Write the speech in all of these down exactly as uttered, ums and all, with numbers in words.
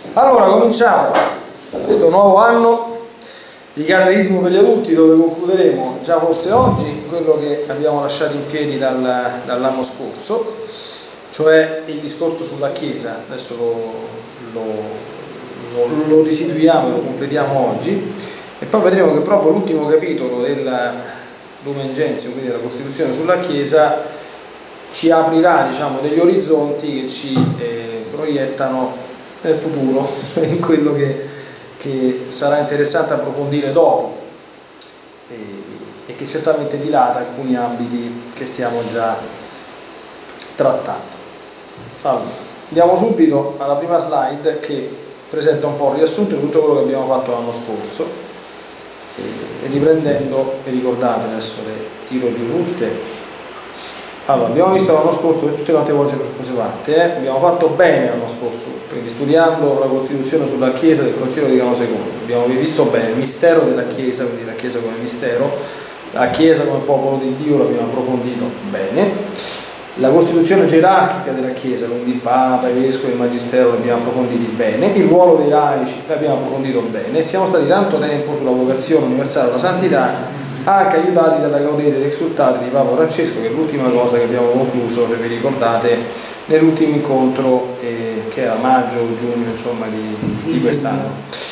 Allora, cominciamo questo nuovo anno di catechismo per gli adulti, dove concluderemo già forse oggi quello che abbiamo lasciato in piedi dal, dall'anno scorso, cioè il discorso sulla Chiesa. Adesso lo, lo, lo, lo restituiamo, lo completiamo oggi, e poi vedremo che proprio l'ultimo capitolo del Lumen Gentium, quindi della Costituzione sulla Chiesa, ci aprirà, diciamo, degli orizzonti che ci eh, proiettano nel futuro, cioè in quello che, che sarà interessante approfondire dopo, e, e che certamente dilata alcuni ambiti che stiamo già trattando. Allora, andiamo subito alla prima slide, che presenta un po' il riassunto di tutto quello che abbiamo fatto l'anno scorso, e, e riprendendo, e ricordate, adesso le tiro giù tutte. Allora, abbiamo visto l'anno scorso tutte quante cose, cose fatte, eh? Abbiamo fatto bene l'anno scorso, quindi studiando la Costituzione sulla Chiesa del Concilio Vaticano secondo, abbiamo visto bene il mistero della Chiesa, quindi la Chiesa come mistero, la Chiesa come popolo di Dio l'abbiamo approfondito bene, la Costituzione gerarchica della Chiesa, quindi il Papa, i Vescovi, il Magistero l'abbiamo approfonditi bene, il ruolo dei laici l'abbiamo approfondito bene, siamo stati tanto tempo sulla vocazione universale alla santità, anche aiutati dalla Gaudete ed Exsultate di Papa Francesco, che è l'ultima cosa che abbiamo concluso, se vi ricordate, nell'ultimo incontro eh, che era maggio o giugno, insomma, di, di, di quest'anno.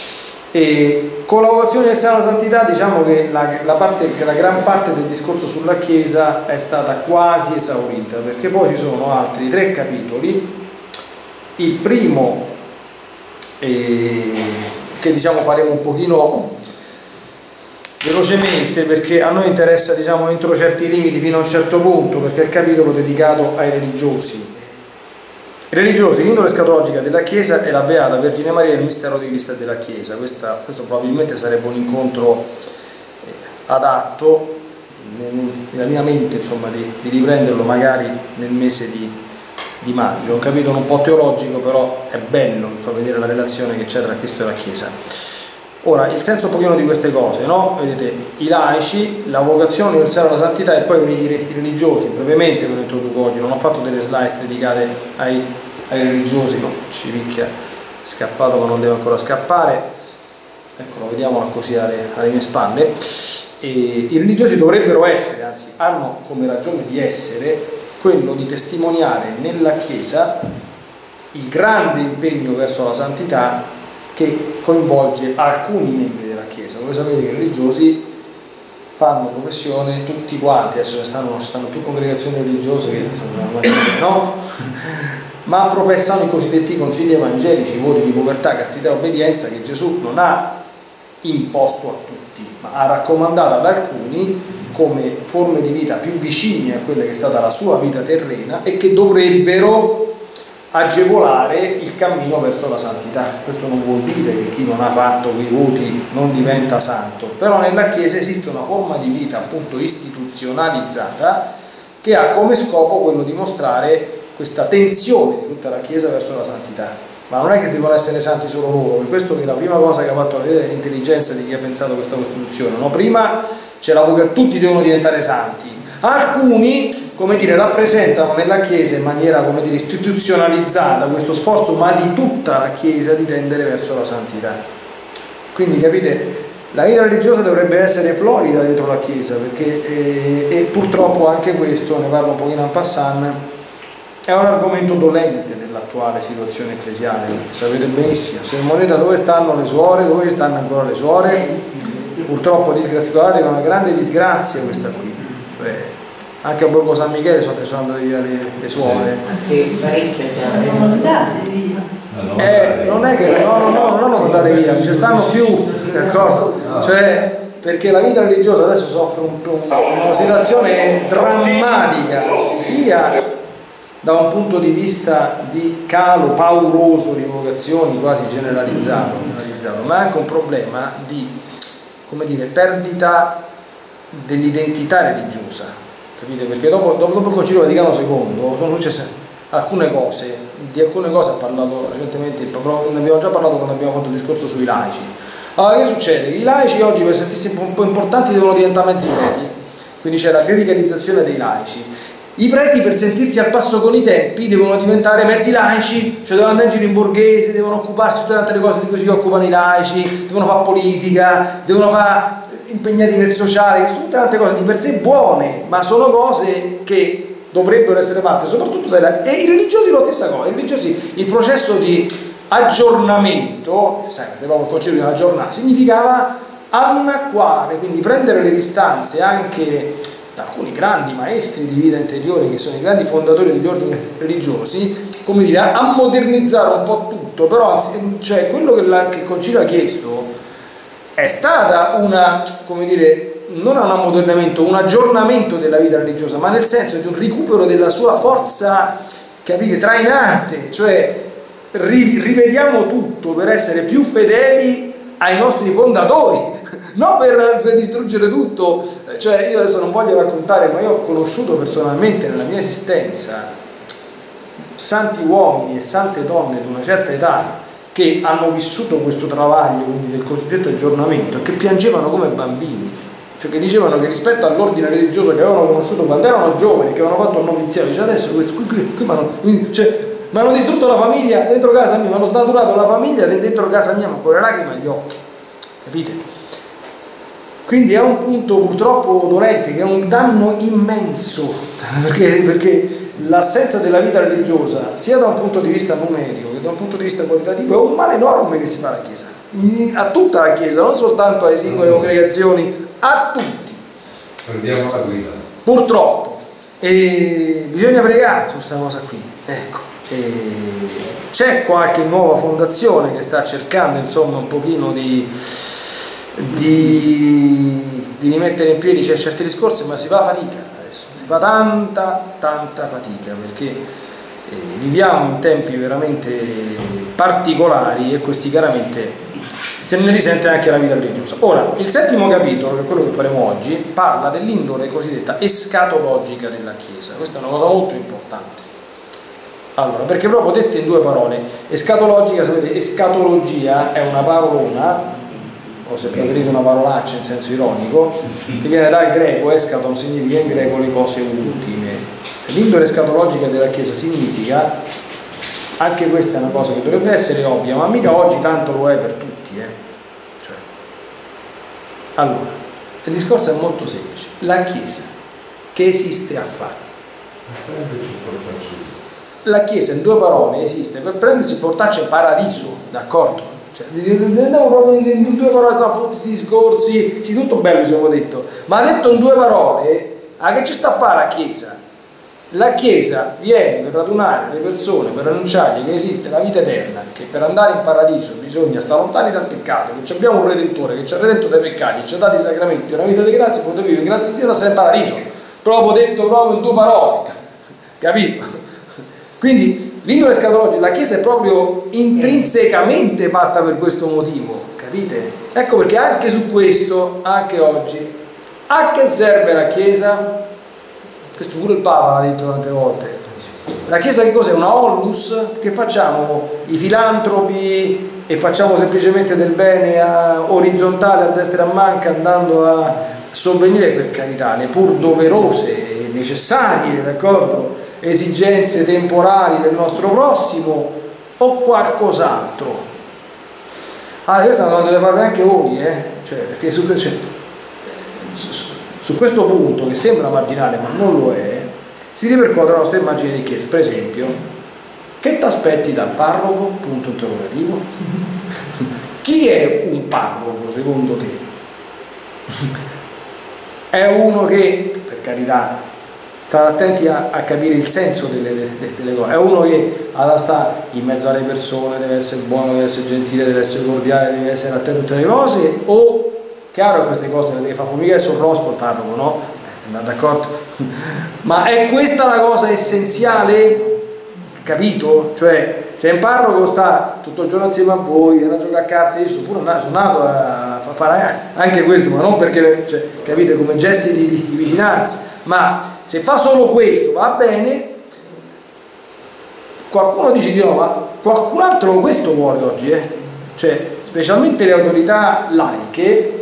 E con la vocazione universale alla santità, diciamo che la, la, parte, la gran parte del discorso sulla Chiesa è stata quasi esaurita, perché poi ci sono altri tre capitoli. Il primo, eh, che diciamo faremo un pochino velocemente, perché a noi interessa, diciamo, entro certi limiti fino a un certo punto, perché è il capitolo dedicato ai religiosi. I religiosi, l'indole escatologica della Chiesa e la Beata Vergine Maria e il mistero di Cristo e della Chiesa. Questa, questo probabilmente sarebbe un incontro eh, adatto, nella mia mente, insomma, di, di riprenderlo magari nel mese di, di maggio. È un capitolo un po' teologico, però è bello, fa vedere la relazione che c'è tra Cristo e la Chiesa. Ora, il senso un pochino di queste cose, no? Vedete, i laici, la vocazione universale alla santità, e poi i religiosi. Brevemente ve lo introduco oggi, non ho fatto delle slide dedicate ai, ai religiosi, no? Ci picchia, è scappato ma non deve ancora scappare, eccolo, vediamolo così alle, alle mie spalle. E i religiosi dovrebbero essere, anzi hanno come ragione di essere, quello di testimoniare nella Chiesa il grande impegno verso la santità che coinvolge alcuni membri della Chiesa. Voi sapete che i religiosi fanno professione tutti quanti, adesso ne stanno, non ci stanno più congregazioni religiose che sono, no? Ma professano i cosiddetti consigli evangelici, voti di povertà, castità e obbedienza, che Gesù non ha imposto a tutti, ma ha raccomandato ad alcuni come forme di vita più vicine a quelle che è stata la sua vita terrena, e che dovrebbero agevolare il cammino verso la santità. Questo non vuol dire che chi non ha fatto quei voti non diventa santo, però nella Chiesa esiste una forma di vita appunto istituzionalizzata che ha come scopo quello di mostrare questa tensione di tutta la Chiesa verso la santità. Ma non è che devono essere santi solo loro, per questo che è la prima cosa che ha fatto vedere l'intelligenza di chi ha pensato questa Costituzione, no? Prima c'è la vocazione, tutti devono diventare santi, alcuni, come dire, rappresentano nella Chiesa in maniera, come dire, istituzionalizzata questo sforzo, ma di tutta la Chiesa, di tendere verso la santità. Quindi capite, la vita religiosa dovrebbe essere florida dentro la Chiesa, perché eh, e purtroppo anche questo, ne parlo un pochino en passant, è un argomento dolente dell'attuale situazione ecclesiale. Sapete benissimo, se moneta, dove stanno le suore, dove stanno ancora le suore? Purtroppo, disgraziate, è una grande disgrazia questa qui, cioè anche a Borgo San Michele so che sono andate via le, le suore. Sì, parecchie già. Non andate via. Eh, non è che no, no, no, non hanno andate via, non ci stanno più, d'accordo? Cioè, perché la vita religiosa adesso soffre un, una situazione drammatica, sia da un punto di vista di calo pauroso di vocazioni quasi generalizzato, generalizzato, ma anche un problema di, come dire, perdita dell'identità religiosa, capite? Perché dopo, dopo, dopo il Concilio Vaticano secondo sono successe alcune cose, di alcune cose ha parlato recentemente, ne abbiamo già parlato quando abbiamo fatto il discorso sui laici. Allora, che succede? I laici oggi, per sentirsi un po' importanti, devono diventare mezzi preti, quindi c'è la clericalizzazione dei laici, I preti, per sentirsi al passo con i tempi, devono diventare mezzi laici, cioè devono andare in giro in borghese, devono occuparsi di tutte le altre cose di cui si occupano i laici, devono fare politica, devono fare impegnati nel sociale, sono tutte altre cose di per sé buone, ma sono cose che dovrebbero essere fatte soprattutto dalla... e i religiosi la stessa cosa. I religiosi, il processo di aggiornamento, sai, perché dopo il concetto di aggiornare, significava annacquare, quindi prendere le distanze anche da alcuni grandi maestri di vita interiore che sono i grandi fondatori degli ordini religiosi, come dire, a modernizzare un po' tutto, però cioè, quello che, la, che il Concilio ha chiesto è stata una, come dire, non un ammodernamento, un aggiornamento della vita religiosa, ma nel senso di un recupero della sua forza, capite, trainante, cioè ri, rivediamo tutto per essere più fedeli ai nostri fondatori, non per, per distruggere tutto. Cioè, io adesso non voglio raccontare, ma io ho conosciuto personalmente nella mia esistenza santi uomini e sante donne di una certa età che hanno vissuto questo travaglio, quindi del cosiddetto aggiornamento, e che piangevano come bambini, cioè che dicevano che rispetto all'ordine religioso che avevano conosciuto quando erano giovani, che avevano fatto il noviziato, cioè adesso questo, qui, qui, qui mi cioè, hanno distrutto la famiglia dentro casa mia, mi hanno snaturato la famiglia dentro casa mia, ma con le lacrime agli occhi, capite? Quindi è un punto purtroppo dolente, che è un danno immenso, perché, perché l'assenza della vita religiosa, sia da un punto di vista numerico che da un punto di vista qualitativo, è un male enorme che si fa alla Chiesa, a tutta la Chiesa, non soltanto alle singole congregazioni, a tutti. Perdiamo la guida. Purtroppo. E bisogna pregare su questa cosa qui. Ecco. C'è qualche nuova fondazione che sta cercando, insomma, un pochino di... Di, di rimettere in piedi certi discorsi, ma si fa fatica adesso, si fa tanta tanta fatica, perché eh, viviamo in tempi veramente particolari e questi chiaramente se ne risente anche la vita religiosa. Ora, il settimo capitolo, che è quello che faremo oggi, parla dell'indole cosiddetta escatologica della Chiesa. Questa è una cosa molto importante. Allora, perché proprio dette in due parole, escatologica, sapete, escatologia è una parolona, o se preferite una parolaccia in senso ironico, che viene dal greco. Eschaton significa in greco le cose ultime, cioè l'indole escatologica della Chiesa significa, anche questa è una cosa che dovrebbe essere ovvia, ma mica oggi tanto lo è per tutti, eh? Cioè, allora, il discorso è molto semplice: la Chiesa che esiste a fare? La Chiesa, in due parole, esiste per prenderci e portarci al paradiso, d'accordo? Cioè, andiamo proprio in due parole, tutti discorsi, sì, tutto bello ci abbiamo detto, ma detto in due parole, a che ci sta a fare la Chiesa? La Chiesa viene per radunare le persone, per annunciargli che esiste la vita eterna, che per andare in paradiso bisogna stare lontani dal peccato, che abbiamo un Redentore che ci ha redento dai peccati, ci ha dato i sacramenti, una vita di grazia, potete vivere grazie a Dio da essere in paradiso, proprio detto proprio in due parole, capito? Quindi l'indole escatologica, la Chiesa è proprio intrinsecamente fatta per questo motivo, capite? Ecco perché anche su questo, anche oggi, a che serve la Chiesa? Questo pure il Papa l'ha detto tante volte. La Chiesa che cos'è? Una onlus? Che facciamo? I filantropi e facciamo semplicemente del bene a orizzontale, a destra e a manca, andando a sovvenire, per carità, le pur doverose e necessarie, d'accordo? Esigenze temporali del nostro prossimo, o qualcos'altro? Ah, questa è una cosa che dovete fare anche voi, eh? Cioè, perché su, cioè, su, su questo punto, che sembra marginale ma non lo è, si ripercuote la nostra immagine di Chiesa. Per esempio, che ti aspetti dal parroco? Punto interrogativo. Chi è un parroco secondo te? È uno che, per carità, stare attenti a, a capire il senso delle, delle, delle cose. È uno che allora sta in mezzo alle persone, deve essere buono, deve essere gentile, deve essere cordiale, deve essere attento a tutte le cose, o chiaro che queste cose le deve fare, mica è sul rospo il parroco, no? Eh, d'accordo? Ma è questa la cosa essenziale, capito? Cioè, se un parroco sta tutto il giorno insieme a voi, viene a giocare a carte, io sono pure sono nato a fare anche questo, ma non perché, cioè, capite, come gesti di, di, di vicinanza, ma se fa solo questo va bene. Qualcuno dice di no, ma qualcun altro questo vuole oggi, eh? Cioè, specialmente le autorità laiche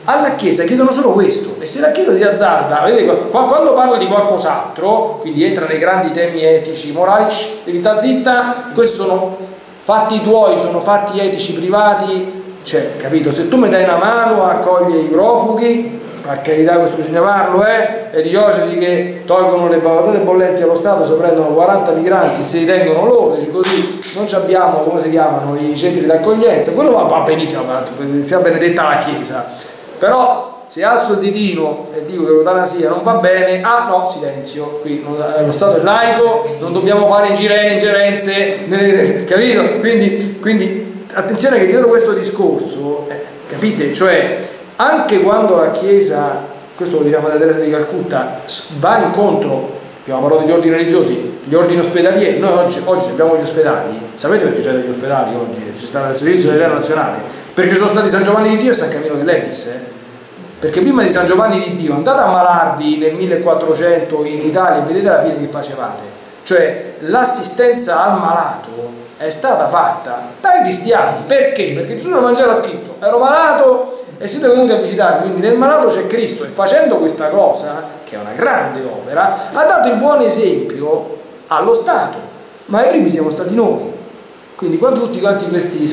alla Chiesa chiedono solo questo, e se la Chiesa si azzarda, vedete, quando parla di qualcos'altro, quindi entra nei grandi temi etici, morali, shh, devi stare zitta, questi sono fatti tuoi, sono fatti etici privati, cioè, capito? Se tu mi dai una mano a accogliere i profughi, per carità, questo bisogna farlo, eh? Le diocesi che tolgono le patate bollenti allo Stato, se prendono quaranta migranti, se li tengono loro, così non abbiamo, come si chiamano, i centri d'accoglienza, quello va, va benissimo, sia benedetta la Chiesa, però se alzo il ditino e dico che l'eutanasia non va bene, ah no, silenzio, qui non, lo Stato è laico, non dobbiamo fare ingerenze, capito? Quindi, quindi attenzione che dietro questo discorso, eh, capite? Cioè, anche quando la Chiesa, questo lo diciamo da Teresa di Calcutta, va incontro, abbiamo parlato degli ordini religiosi, gli ordini ospedalieri, noi oggi, oggi abbiamo gli ospedali, sapete perché c'è degli ospedali oggi? C'è stato il servizio dell'Eterno Nazionale, perché sono stati San Giovanni di Dio e San Camillo dell'Epis, eh? Perché prima di San Giovanni di Dio andate a ammalarvi nel millequattrocento in Italia e vedete la fine che facevate, cioè l'assistenza al malato è stata fatta dai cristiani, perché? Perché Gesù nel Vangelo ha scritto, ero malato e siete venuti a visitarmi, quindi nel malato c'è Cristo, e facendo questa cosa, che è una grande opera, ha dato il buon esempio allo Stato, ma i primi siamo stati noi. Quindi quando tutti quanti questi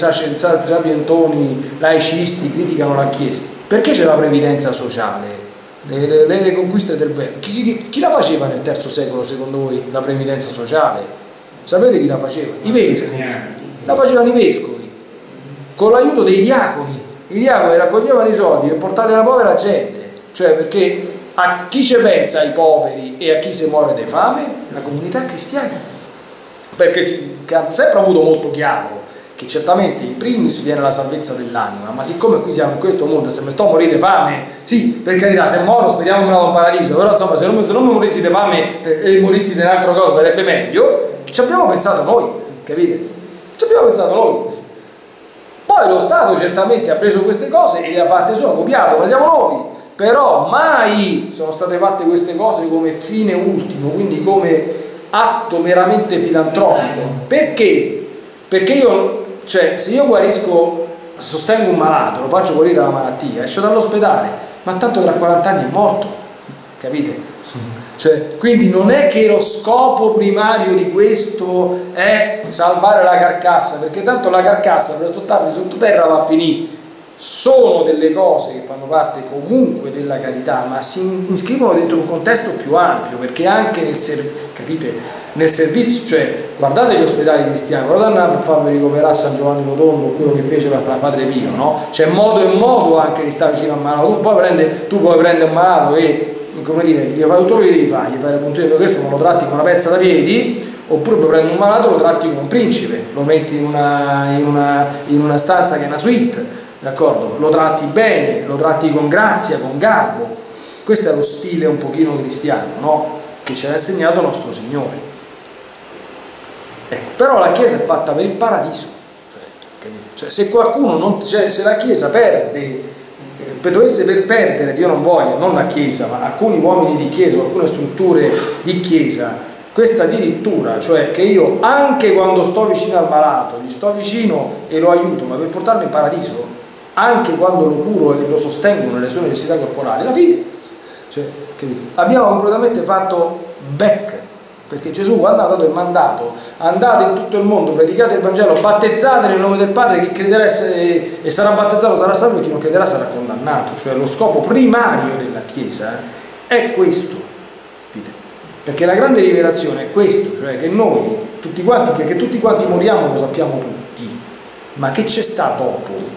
sapientoni laicisti criticano la Chiesa, perché c'è la previdenza sociale, le, le, le conquiste del vero? Chi, chi, chi la faceva nel terzo secolo secondo voi la previdenza sociale? Sapete chi la faceva? I vescovi. La facevano i vescovi, con l'aiuto dei diaconi. I diavoli raccoglievano i soldi per portarli alla povera gente, cioè perché a chi ci pensa ai poveri e a chi si muore di fame? La comunità cristiana, perché si, che ha sempre avuto molto chiaro che certamente in primis viene la salvezza dell'anima, ma siccome qui siamo in questo mondo e se mi sto a morire di fame, sì, per carità, se muoro speriamo che me la do in paradiso, però insomma se non, se non mi morissi di fame e, e morissi di un'altra cosa sarebbe meglio, ci abbiamo pensato noi, capite? Ci abbiamo pensato noi. Poi lo Stato certamente ha preso queste cose e le ha fatte su, ha copiato, ma siamo noi. Però mai sono state fatte queste cose come fine ultimo, quindi come atto meramente filantropico. Perché? Perché io, cioè, se io guarisco, sostengo un malato, lo faccio guarire dalla malattia, esce dall'ospedale, ma tanto tra quaranta anni è morto, capite? Cioè, quindi non è che lo scopo primario di questo è salvare la carcassa, perché tanto la carcassa presto o tardi sottoterra va a finire. Sono delle cose che fanno parte comunque della carità, ma si iscrivono dentro un contesto più ampio, perché anche nel, ser- capite, nel servizio, cioè guardate gli ospedali cristiani, guardate a farvi ricoverare a San Giovanni Rotondo, quello che fece per Padre Pio, no? C'è modo e modo anche di stare vicino al malato. Tu puoi prendere, tu puoi prendere un malato e, come dire, gli fai tutto quello che devi fare, gli fai la puntura di questo, ma lo tratti con una pezza da piedi, oppure puoi prendere un malato e lo tratti come un principe, lo metti in una, in una, in una stanza che è una suite, d'accordo? Lo tratti bene, lo tratti con grazia, con garbo. Questo è lo stile un pochino cristiano, no? Che ci ha insegnato il nostro Signore. Ecco, però la Chiesa è fatta per il paradiso, cioè, capite? Cioè, se qualcuno non, cioè, se la Chiesa perde, eh, dovesse per perdere, Dio non voglia, non la Chiesa, ma alcuni uomini di Chiesa, alcune strutture di Chiesa, questa addirittura, cioè che io anche quando sto vicino al malato, gli sto vicino e lo aiuto, ma per portarlo in paradiso, anche quando lo curo e lo sostengo nelle sue necessità corporali, alla fine, cioè, abbiamo completamente fatto back, perché Gesù quando ha dato il mandato, andate in tutto il mondo, predicate il Vangelo, battezzate nel nome del Padre, chi crederà e sarà battezzato sarà salvo, chi non crederà sarà condannato. Cioè lo scopo primario della Chiesa è questo, perché la grande rivelazione è questo, cioè che noi tutti quanti, che, che tutti quanti moriamo lo sappiamo tutti, ma che c'è sta dopo?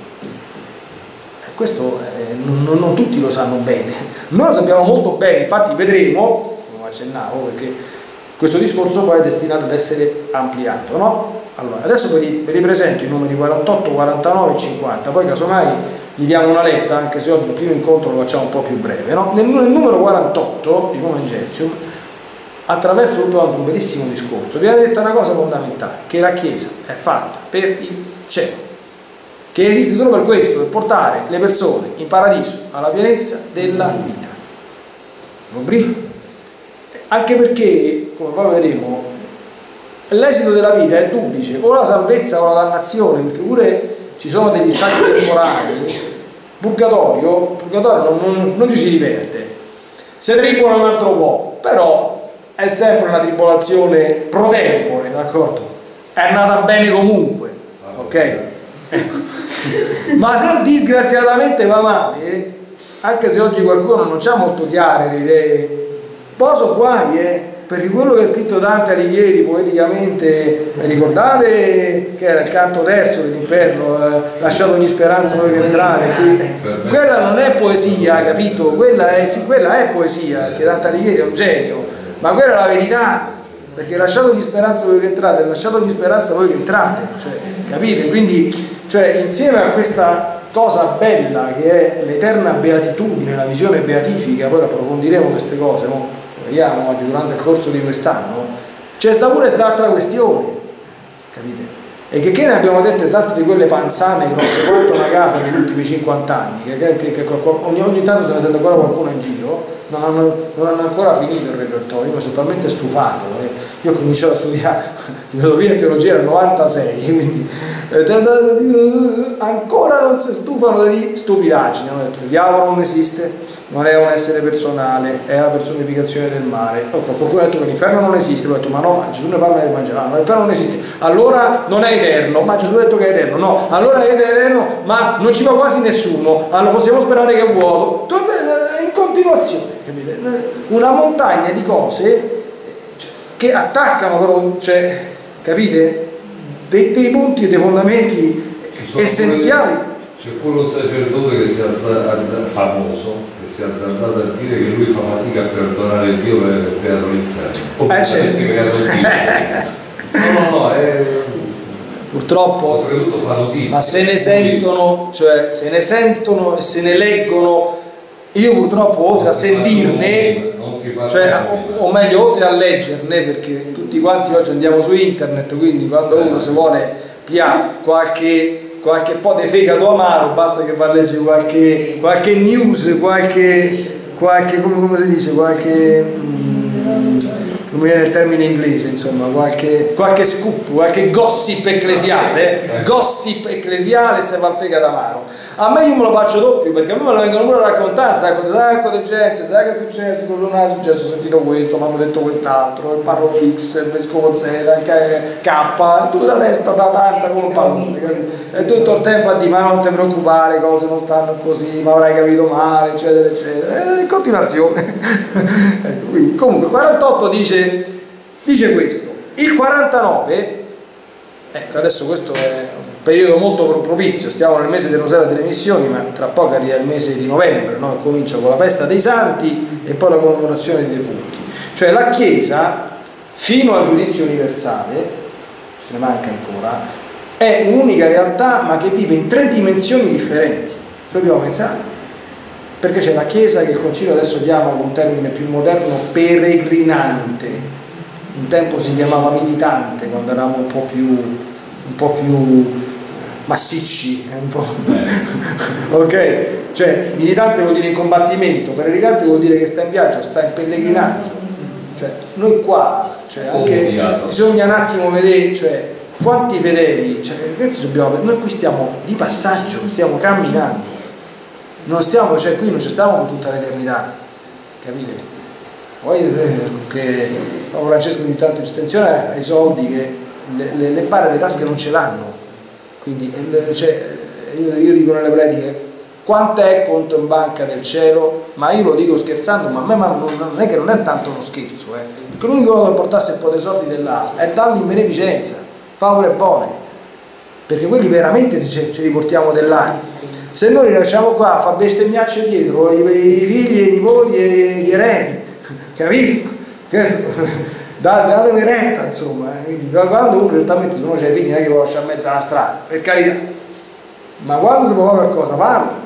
Questo eh, non, non tutti lo sanno bene, noi lo sappiamo molto bene, infatti vedremo, come accennavo, perché questo discorso poi è destinato ad essere ampliato, no? Allora, adesso vi, vi ripresento i numeri quarantotto, quarantanove e cinquanta, poi casomai gli diamo una letta, anche se oggi il primo incontro lo facciamo un po' più breve, no? Nel, nel numero quarantotto di Lumen Gentium, attraverso tutto un bellissimo discorso, viene detta una cosa fondamentale, che la Chiesa è fatta per il cielo, che esiste solo per questo, per portare le persone in paradiso alla pienezza della vita. Anche perché, come poi vedremo, l'esito della vita è duplice, o la salvezza o la dannazione, perché pure ci sono degli stati temporali, purgatorio, purgatorio non, non, non ci si diverte, si tribola un altro po', però è sempre una tribolazione pro tempore, d'accordo? È nata bene comunque, ok? Ecco. Ma se disgraziatamente va male, anche se oggi qualcuno non ha molto chiare le idee, poso guai, eh? Perché quello che ha scritto Dante Alighieri poeticamente, mi ricordate che era il canto terzo dell'inferno, eh, lasciate ogni speranza voi che entrate qui. Quella non è poesia, capito? Quella è, sì, quella è poesia, perché Dante Alighieri è un genio, ma quella è la verità, perché lasciate ogni speranza voi che entrate, lasciate ogni speranza voi che entrate, cioè, capite? Quindi, cioè, insieme a questa cosa bella che è l'eterna beatitudine, la visione beatifica, poi approfondiremo queste cose, no? Vediamo oggi durante il corso di quest'anno, c'è sta pure quest'altra questione, capite? E che, che ne abbiamo dette tante di quelle panzane grosse quanto una casa negli ultimi cinquanta anni, che, che, che ogni, ogni tanto se ne sente ancora qualcuno in giro, non hanno, non hanno ancora finito il repertorio, mi sono talmente stufato, eh. Io ho cominciato a studiare filosofia e teologia nel novantasei, quindi eh, ancora non si stufano di stupidaggini. Hanno detto il diavolo non esiste, non è un essere personale, è la personificazione del male. Qualcuno ha detto che l'inferno non esiste, ho detto ma no, ma Gesù ne parla nel Vangelo, no, l'inferno non esiste, allora non è eterno, ma Gesù ha detto che è eterno, no, allora è eterno, ma non ci va quasi nessuno, allora possiamo sperare che è vuoto, tutto in continuazione, capite? Una montagna di cose che attaccano però, cioè, capite? Dei, dei punti e dei fondamenti essenziali. C'è pure un sacerdote che si è alza, alza, famoso, che si è azzardato a dire che lui fa fatica a perdonare Dio per aver creato l'inferno. Eh, certo. No, no, no, è... Purtroppo, ma se ne sentono, cioè se ne sentono e se ne leggono. Io purtroppo oltre a sentirne, cioè, o, o meglio oltre a leggerne, perché tutti quanti oggi andiamo su internet, quindi quando uno si vuole pigliare qualche, qualche po' di fegato amaro, basta che va a leggere qualche, qualche news, qualche, qualche come, come si dice, qualche, mm, come viene il termine inglese, insomma, qualche, qualche scoop, qualche gossip ecclesiale, gossip ecclesiale se va al fegato amaro. A me io me lo faccio doppio, perché a me me lo vengono pure a raccontare, sai, un sacco di gente, sai che è successo, non è successo, ho sentito questo, mi hanno detto quest'altro, il parroco X, il vescovo Z, il K, tu da testa da tanta come un pallone, capito? E tutto il tempo a dire, ma non ti preoccupare, cose non stanno così, ma avrai capito male, eccetera, eccetera, e in continuazione. Ecco, quindi, comunque, il quarantotto dice, dice questo, il quarantanove, ecco, adesso questo è periodo molto propizio, stiamo nel mese del rosario delle missioni, ma tra poco arriva il mese di novembre, no? Comincia con la festa dei santi e poi la commemorazione dei defunti. Cioè la Chiesa, fino al giudizio universale, ce ne manca ancora, è un'unica realtà ma che vive in tre dimensioni differenti. Ci dobbiamo pensare, perché c'è la Chiesa che il Concilio adesso chiama con un termine più moderno peregrinante, un tempo si chiamava militante quando eravamo un po' più, un po' più massicci, un po'. Ok? Cioè militante vuol dire in combattimento, peregrinante vuol dire che sta in viaggio, sta in pellegrinaggio. Cioè noi qua, cioè, anche bisogna un attimo vedere, cioè, quanti fedeli, cioè, dobbiamo, noi qui stiamo di passaggio, stiamo camminando, non stiamo, cioè qui non ci stiamo per tutta l'eternità, capite? Poi eh, che Papa Francesco ogni tanto ci attenzione ai soldi che le, le, le barre le tasche non ce l'hanno. Quindi cioè, io, io dico nelle prediche quanto è il conto in banca del cielo, ma io lo dico scherzando, ma a me ma non, non è che non è tanto uno scherzo, eh, perché l'unico modo per portarsi un po' dei soldi dell'A è darli in beneficenza, favore buone, perché quelli veramente ce, ce li portiamo dell'A. Se noi li lasciamo qua a fare bestemmiacce dietro i, i figli, i nipoti e gli eredi, capito? Datemi retta, insomma, eh. Quindi quando uno certamente uno c'è i figli non è che può lasciare in mezzo alla strada, per carità, ma quando si può fare qualcosa farlo.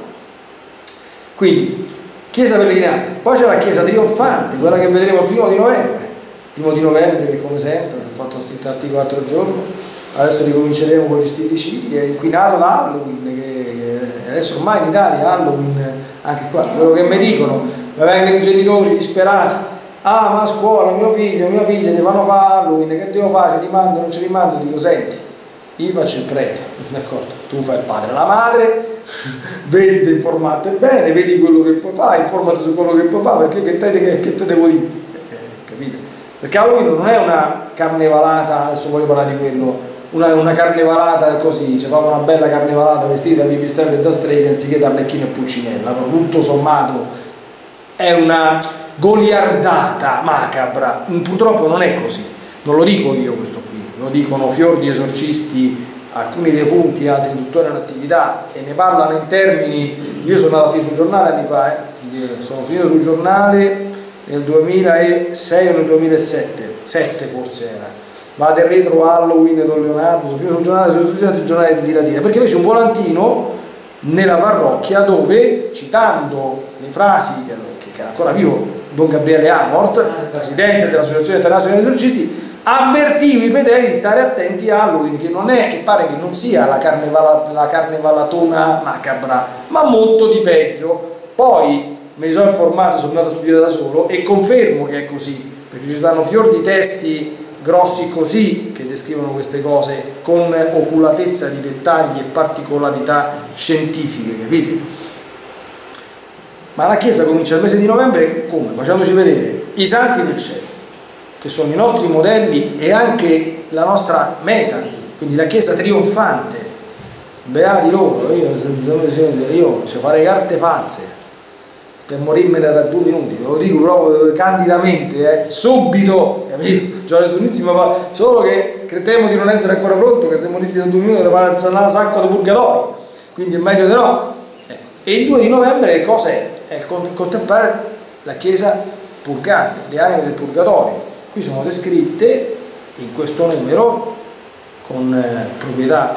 Quindi chiesa pellegrinante, poi c'è la chiesa trionfante, quella che vedremo il primo di novembre, primo di novembre che come sempre ho fatto una scritta articolo l'altro giorno, adesso ricominceremo con gli stillicidi, è inquinato da Halloween, che, che adesso ormai in Italia Halloween, anche qua, quello che mi dicono, mi vengono i genitori disperati. Ah, ma a scuola mio figlio, mia figlia ti fanno fare Halloween, che devo fare? Ce li mando, non ce li mando? Dico, senti, io faccio il prete, d'accordo? Tu fai il padre, la madre, vedi di informarti bene, vedi quello che puoi fare, informati su quello che puoi fare, perché che te, che, che te devo dire? Eh, capite? Perché Halloween non è una carnevalata, adesso voglio parlare di quello, una, una carnevalata così, ci famo una bella carnevalata vestita da pipistrello e da streghe anziché da Arlecchino e Pulcinella, però tutto sommato è una goliardata macabra, purtroppo non è così, non lo dico io questo qui, lo dicono fior di esorcisti, alcuni defunti, altri tuttora in attività, e ne parlano in termini. Io sono andato a finire sul giornale anni fa, eh. sono finito sul giornale nel duemilasei o nel duemilasette, sette forse era, vado retro Halloween Don Leonardo, sono finito sul giornale, sono tutti sul giornale di tiratine, perché fece un volantino nella parrocchia dove, citando le frasi che, che era ancora vivo Don Gabriele Amort, presidente dell'Associazione Internazionale dei Esorcisti, avvertivo i fedeli di stare attenti a Halloween, che non è, che pare che non sia la, carnevala, la carnevalatona macabra, ma molto di peggio. Poi mi sono informato, sono andato a studiare da solo e confermo che è così, perché ci stanno fior di testi grossi così che descrivono queste cose con oculatezza di dettagli e particolarità scientifiche, capite? Ma la Chiesa comincia il mese di novembre come? Facendoci vedere i santi del cielo, che sono i nostri modelli e anche la nostra meta, quindi la Chiesa trionfante, beati loro. Io, io ci farei carte false per morirmene da due minuti, ve lo dico proprio candidamente, eh, subito, capito? Cioè, nessunissima, solo che temo di non essere ancora pronto, che se morissi da due minuti devo fare una sacca di purgatorio, quindi è meglio di no. Ecco. E il due di novembre cos'è? È il contemplare la Chiesa purgante, le anime del purgatorio. Qui sono descritte in questo numero con eh, proprietà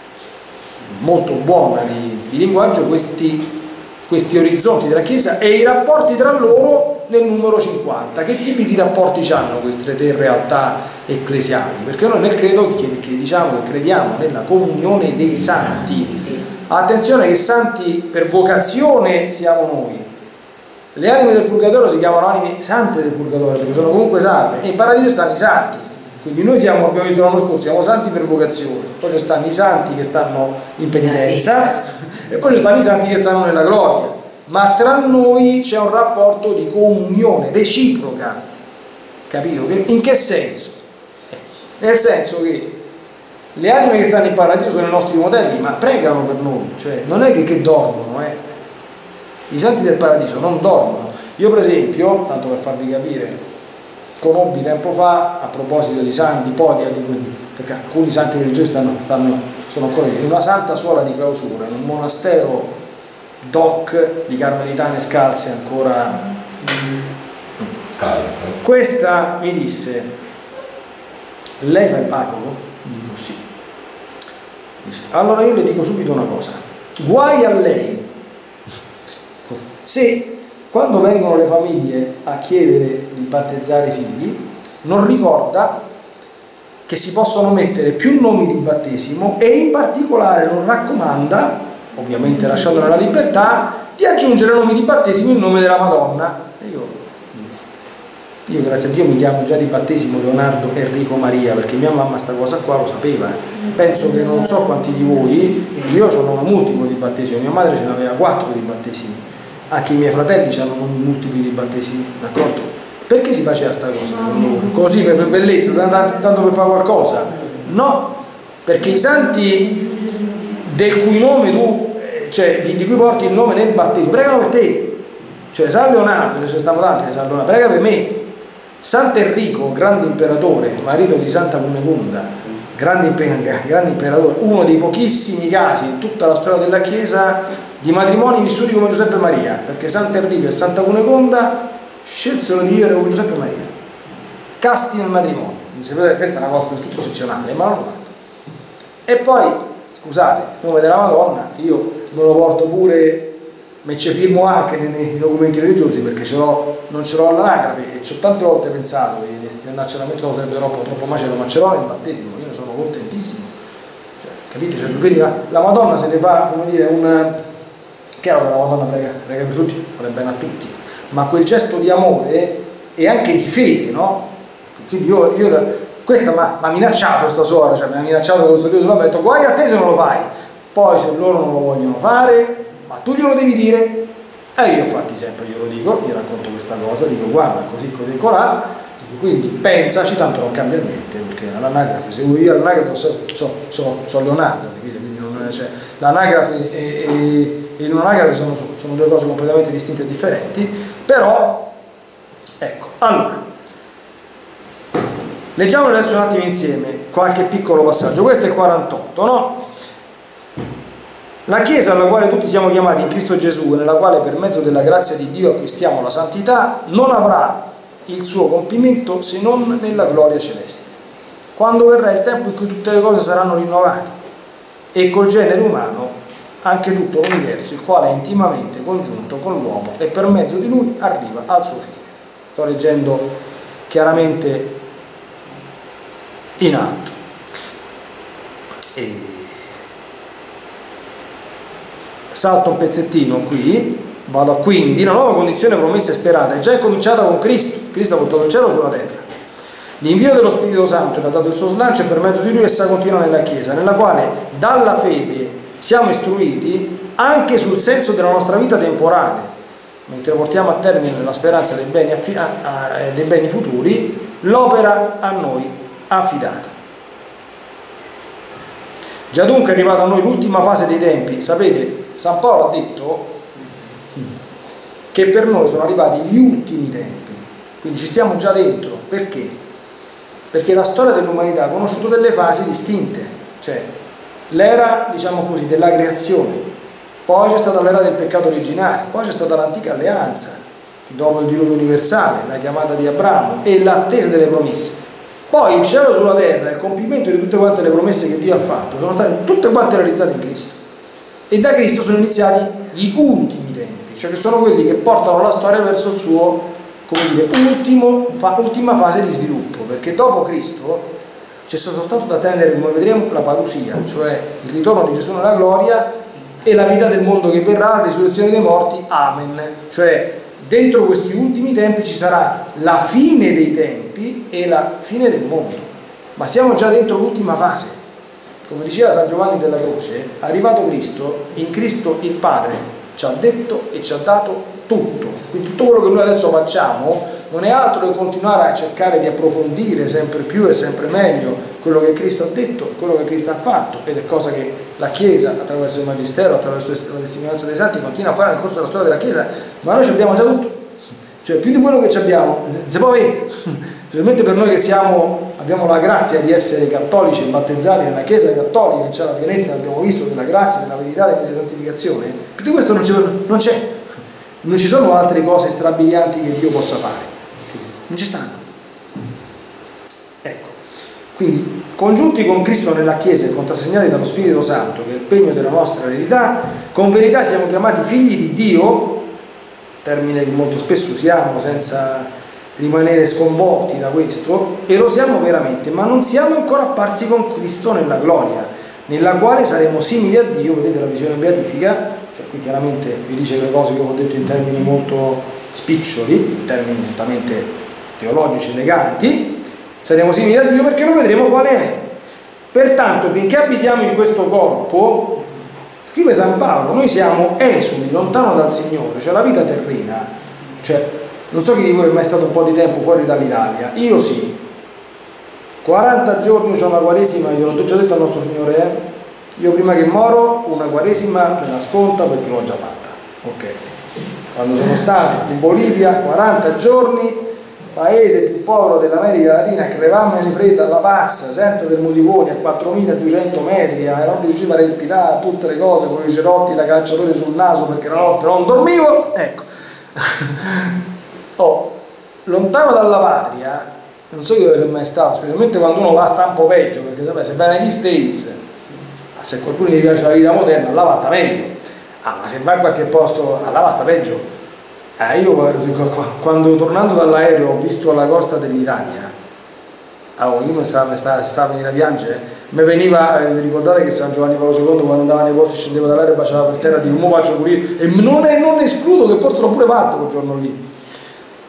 molto buona di, di linguaggio questi, questi orizzonti della Chiesa e i rapporti tra loro nel numero cinquanta. Che tipi di rapporti hanno queste tre realtà ecclesiali? Perché noi nel credo che, che diciamo che crediamo nella comunione dei santi. Attenzione che santi per vocazione siamo noi. Le anime del purgatorio si chiamano anime sante del purgatorio perché sono comunque sante, e in paradiso stanno i santi, quindi noi siamo, abbiamo visto l'anno scorso, siamo santi per vocazione, poi ci stanno i santi che stanno in penitenza e poi ci stanno i santi che stanno nella gloria, ma tra noi c'è un rapporto di comunione reciproca, capito? In che senso? Eh, nel senso che le anime che stanno in paradiso sono i nostri modelli, ma pregano per noi, cioè non è che, che dormono, eh. I santi del paradiso non dormono. Io per esempio, tanto per farvi capire, conobbi tempo fa, a proposito di santi, podia, perché alcuni santi religiosi stanno, stanno, sono ancora in una santa suola di clausura, in un monastero doc di Carmelitane Scalze ancora scalze. Questa mi disse: lei fa il parroco? Gli dico sì. Dice, allora io le dico subito una cosa, guai a lei se quando vengono le famiglie a chiedere di battezzare i figli non ricorda che si possono mettere più nomi di battesimo e in particolare non raccomanda, ovviamente lasciando la libertà, di aggiungere nomi di battesimo in nome della Madonna. E io, io grazie a Dio mi chiamo già di battesimo Leonardo Enrico Maria, perché mia mamma sta cosa qua lo sapeva. Penso che non so quanti di voi, io ho una multiplo di battesimo, mia madre ce ne aveva quattro di battesimi. Anche i miei fratelli hanno multipli di battesimi, d'accordo? Perché si faceva sta cosa? Così per bellezza, tanto per fare qualcosa? No, perché i santi del cui nome tu, cioè di, di cui porti il nome nel battesimo, pregano per te. Cioè San Leonardo, ce ne stanno tanti, San Leonardo, prega per me. Sant'Enrico, grande imperatore, marito di Santa Cunegonda, grande, grande imperatore, uno dei pochissimi casi in tutta la storia della Chiesa di matrimoni vissuti come Giuseppe Maria, perché Sant'Enrico e Santa Cunegonda scelsero di vivere come Giuseppe Maria, casti nel matrimonio. Questa è una cosa del tutto eccezionale, ma l'hanno fatto. E poi, scusate, il nome della Madonna, io me lo porto pure, me ci firmo anche nei, nei documenti religiosi, perché ce non ce l'ho all'anagrafe e ci ho tante volte pensato di, di andarcela a mettere, sarebbe troppo, troppo macello, ma ce l'ho nel battesimo, io ne sono contentissimo. Cioè, capite? Cioè, quindi la, la Madonna se ne fa, come dire, un... Chiaro che la Madonna prega, prega per tutti, vuole bene a tutti, ma quel gesto di amore e anche di fede, no? Quindi io, io questa mi ha minacciato, sta suora, cioè mi ha minacciato con il suo Dio sulla metto, guai a te se non lo fai. Poi se loro non lo vogliono fare, ma tu glielo devi dire. E io infatti sempre glielo dico, gli racconto questa cosa, dico guarda così così colà, dico, quindi pensaci, tanto non cambia niente, perché all'anagrafe, se io all'anagrafe so, so, so, so Leonardo, capite? Quindi non, cioè, l'anagrafe e, e, e l'anagrafe sono, sono due cose completamente distinte e differenti, però ecco, allora leggiamo adesso un attimo insieme qualche piccolo passaggio. Questo è il quarantotto, no? La Chiesa alla quale tutti siamo chiamati in Cristo Gesù e nella quale per mezzo della grazia di Dio acquistiamo la santità non avrà il suo compimento se non nella gloria celeste, quando verrà il tempo in cui tutte le cose saranno rinnovate e col genere umano anche tutto l'universo, il quale è intimamente congiunto con l'uomo e per mezzo di lui arriva al suo fine. Sto leggendo chiaramente in alto. E salto un pezzettino qui, vado a quindi, la nuova condizione promessa e sperata è già incominciata con Cristo. Cristo ha portato il cielo sulla terra. L'invio dello Spirito Santo che ha dato il suo slancio e per mezzo di lui essa continua nella Chiesa, nella quale dalla fede siamo istruiti anche sul senso della nostra vita temporale, mentre portiamo a termine la speranza dei beni, affi- a, a, dei beni futuri, l'opera a noi affidata. Già dunque è arrivata a noi l'ultima fase dei tempi. Sapete, San Paolo ha detto che per noi sono arrivati gli ultimi tempi, quindi ci stiamo già dentro. Perché? Perché la storia dell'umanità ha conosciuto delle fasi distinte, cioè l'era, diciamo così, della creazione, poi c'è stata l'era del peccato originale, poi c'è stata l'antica alleanza, dopo il diluvio universale, la chiamata di Abramo e l'attesa delle promesse. Poi il cielo sulla terra, il compimento di tutte quante le promesse che Dio ha fatto, sono state tutte quante realizzate in Cristo. E da Cristo sono iniziati gli ultimi tempi, cioè che sono quelli che portano la storia verso il suo, come dire, ultimo, fa, ultima fase di sviluppo, perché dopo Cristo c'è soltanto da attendere, come vedremo, la parusia, cioè il ritorno di Gesù nella gloria e la vita del mondo che verrà, la risurrezione dei morti, amen. Cioè dentro questi ultimi tempi ci sarà la fine dei tempi e la fine del mondo, ma siamo già dentro l'ultima fase. Come diceva San Giovanni della Croce, arrivato Cristo, in Cristo il Padre ci ha detto e ci ha dato tutto. Quindi tutto quello che noi adesso facciamo non è altro che continuare a cercare di approfondire sempre più e sempre meglio quello che Cristo ha detto, quello che Cristo ha fatto, ed è cosa che la Chiesa attraverso il Magistero, attraverso la testimonianza dei Santi continua a fare nel corso della storia della Chiesa, ma noi ci abbiamo già tutto, cioè più di quello che ci abbiamo, se poi specialmente per noi che siamo, abbiamo la grazia di essere cattolici e battezzati nella Chiesa cattolica, che c'è la pienezza, abbiamo visto, della grazia, della verità, della santificazione, più di questo non c'è, non c'è, non ci sono altre cose strabilianti che Dio possa fare, non ci stanno. Ecco, quindi congiunti con Cristo nella Chiesa e contrassegnati dallo Spirito Santo, che è il pegno della nostra eredità, con verità siamo chiamati figli di Dio, termine che molto spesso usiamo senza rimanere sconvolti da questo, e lo siamo veramente, ma non siamo ancora apparsi con Cristo nella gloria, nella quale saremo simili a Dio. Vedete la visione beatifica, cioè qui chiaramente vi dice le cose che ho detto in termini molto spiccioli, in termini nettamente teologici eleganti. Saremo simili a Dio perché lo vedremo quale è. Pertanto finché abitiamo in questo corpo, scrive San Paolo, noi siamo esuli, lontano dal Signore, cioè la vita terrena, cioè non so chi di voi è mai stato un po' di tempo fuori dall'Italia, io sì, quaranta giorni c'ho una quaresima, io l'ho già detto al nostro Signore, eh? Io prima che moro una quaresima me la sconta perché l'ho già fatta, ok? Quando sono stato in Bolivia, quaranta giorni, paese più povero dell'America Latina, crevammo di freddo alla pazza, senza termosifoni, a quattromiladuecento metri, e non riusciva a respirare, tutte le cose con i cerotti da calciatore sul naso perché la notte non dormivo, ecco. Oh, lontano dalla patria, non so io che è mai stato, specialmente quando uno va sta un po' peggio, perché vabbè, se vai negli States, se qualcuno gli piace la vita moderna, là va sta meglio, ah, ma se vai in qualche posto, là va sta peggio. Eh, io quando tornando dall'aereo ho visto la costa dell'Italia, allora io mi stavo, stavo, stavo venendo a piangere, mi veniva, eh, ricordate che San Giovanni Paolo secondo quando andava nei posti scendeva dall'aereo e baciava per terra, dico mo faccio pulire, e non, è, non escludo che forse l'ho pure fatto quel giorno lì.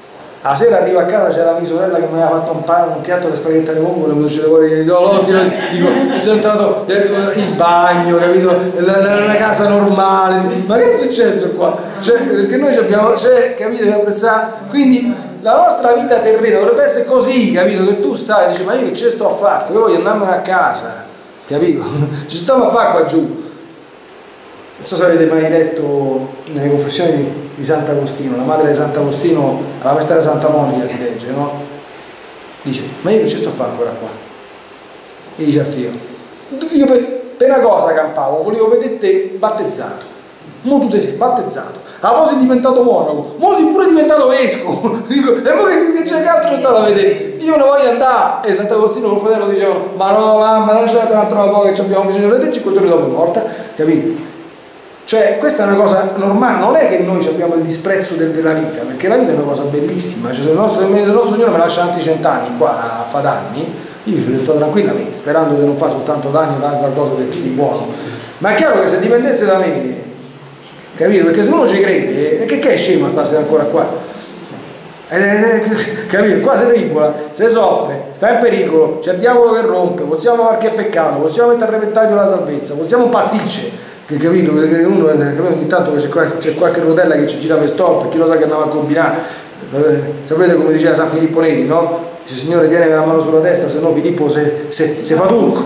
la sera arrivo a casa, c'era mia sorella che mi aveva fatto un, pa- un piatto di spaghetti alle vongole, mi uscite fuori, dico, oh, dico, sono entrato in bagno, capito? Era una casa normale, dico, ma che è successo qua? Cioè, perché noi ci abbiamo, cioè, capito, che apprezzare, quindi la nostra vita terrena dovrebbe essere così, capito? Che tu stai e dici, ma io che ce sto a fare? Io voglio andarmene a casa, capito? Ci stiamo a fare qua giù. Non so se avete mai letto nelle confessioni di, di Sant'Agostino, la madre di Sant'Agostino, alla festa di Santa Monica si legge, no? Dice, ma io che ci sto a fare ancora qua? E dice al figlio, io per, per una cosa campavo, volevo vedere te battezzato, mo tu te sei battezzato, ah poi sei diventato monaco, mo sei pure diventato vescovo, dico, e mo che, che c'è che altro stato a vedere? Io ne voglio andare, e Sant'Agostino con il fratello dicevano, ma no mamma, lasciate un'altra volta che abbiamo bisogno di vedere, cinque giorni dopo è morta, capito? Cioè, questa è una cosa normale, non è che noi abbiamo il disprezzo del, della vita, perché la vita è una cosa bellissima, cioè, se il nostro, il nostro Signore me lascia altri cent'anni qua a fa danni, io ce ne sto tranquillamente, sperando che non fa soltanto danni, fa qualcosa di, di buono. Ma è chiaro che se dipendesse da me, capito? Perché se uno ci crede, che, che è scemo stasera ancora qua? Eh, eh, capito? Qua si tribola, si soffre, sta in pericolo, c'è il diavolo che rompe, possiamo fare qualche peccato, possiamo mettere a repentaglio la salvezza, possiamo impazzirci. Che capito? Perché uno capito, ogni tanto c'è qualche, qualche rotella che ci gira per storto, chi lo sa che andava a combinare. Sapete, sapete come diceva San Filippo Neri, no? Dice, Signore tiene la mano sulla testa, se no Filippo se, se, se fa turco.